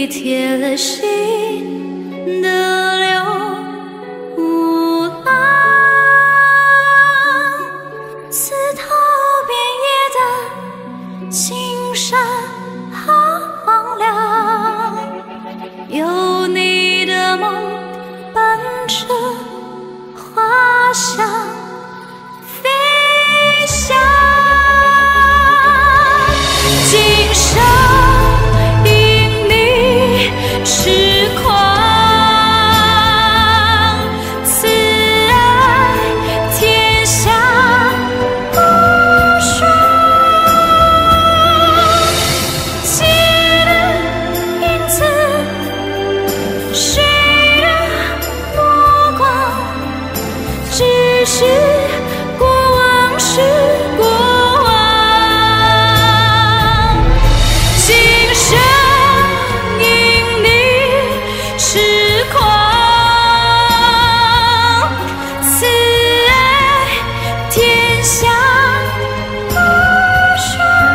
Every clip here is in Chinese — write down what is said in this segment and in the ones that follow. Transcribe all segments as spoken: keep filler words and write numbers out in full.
你铁了心的流浪，刺头遍野的青山好荒凉，有你的梦伴着花香飞翔，今生因你痴狂，此爱天下无双，记得影子，谁的目光，只是过往是过往，今生因你痴狂，此爱天下无双。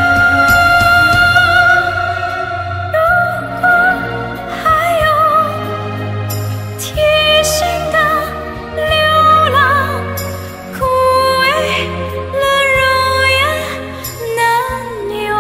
如果还有贴心的流浪，枯萎了容颜难遗忘。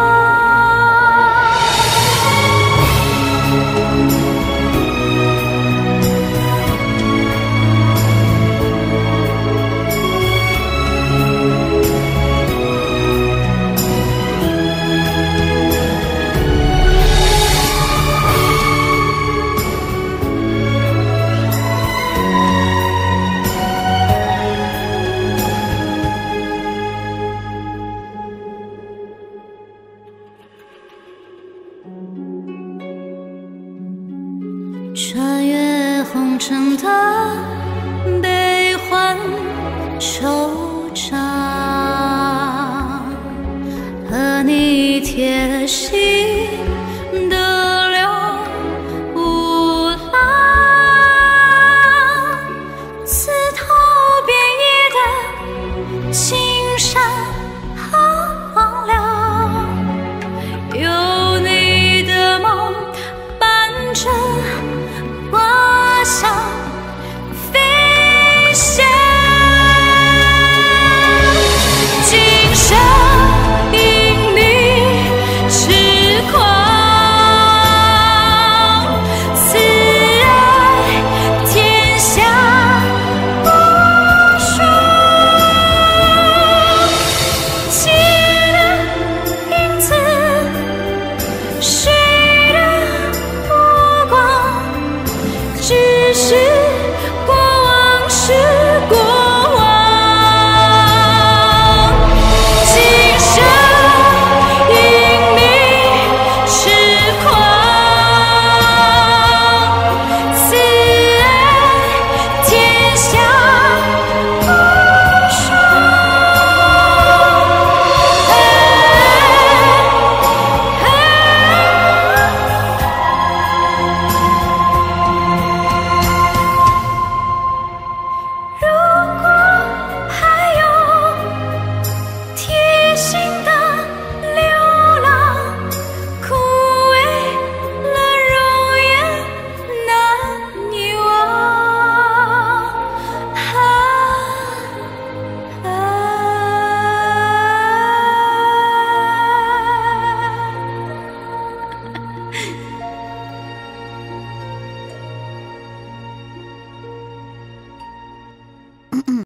穿越红尘的悲欢惆怅，和你贴了心的流浪，刺头遍野的青山好荒凉，有你的梦伴着花香飞翔，今生因你痴狂，此爱天下无双，记得影子，谁的目光，只是过往是过往，今生因你痴狂，此爱天下无双。哎哎如果还有贴心的流浪，枯萎了容颜难遗忘。啊啊